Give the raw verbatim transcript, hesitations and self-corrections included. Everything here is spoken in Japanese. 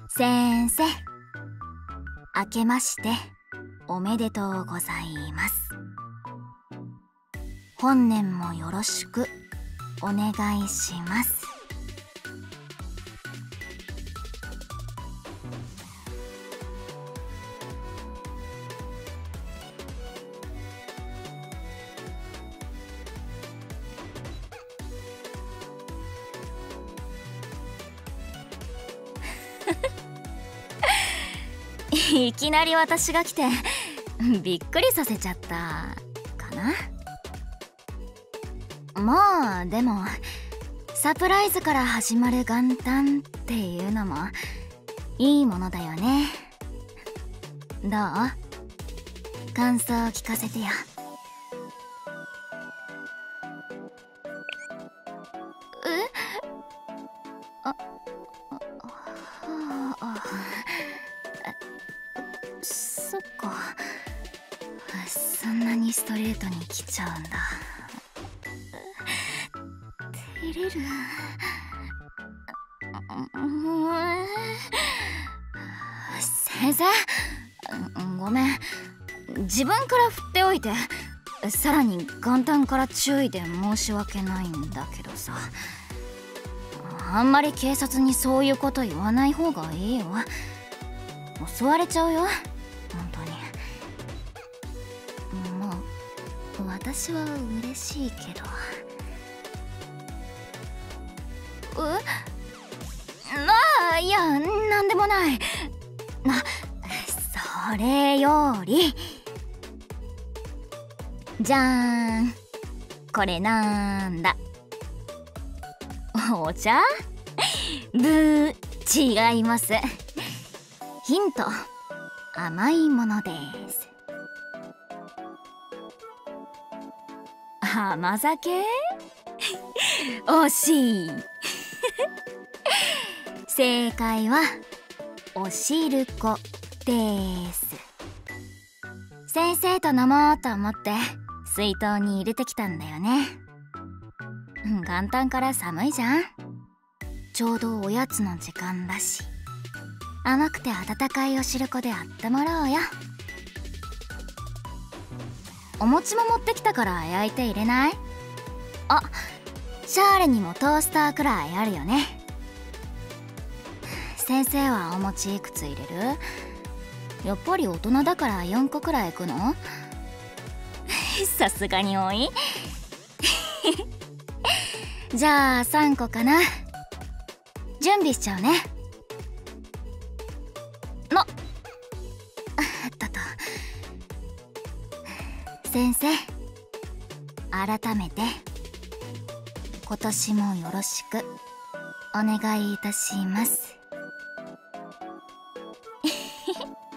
先生、明けましておめでとうございます。本年もよろしくお願いします。いきなり私が来てびっくりさせちゃったかな。まあでもサプライズから始まる元旦っていうのもいいものだよね。どう？感想聞かせてよ。え？あ、あ、あ、そっか。そんなにストレートに来ちゃうんだ。照れる。先生、ごめん。自分から振っておいて、さらに元旦から注意で申し訳ないんだけどさ。あんまり警察にそういうこと言わない方がいいよ。襲われちゃうよ、本当に。まあ私は嬉しいけど。え？まあいや、なんでもない。な、それより、じゃーん、これなんだ？お茶？ブー、違います。ヒント、甘いものです。甘酒？惜しい。正解はおしるこです。先生と飲もうと思って水筒に入れてきたんだよね。元旦から寒いじゃん。ちょうどおやつの時間だし、甘くて温かいおしるこであってもらおうよ。お餅も持ってきたから焼いて入れない？あ、シャーレにもトースターくらいあるよね。先生はお餅いくつ入れる？やっぱり大人だからよんこくらいいくの？さすがに多い？じゃあさんこかな。準備しちゃうね。のっとと。先生、改めて今年もよろしくお願いいたします。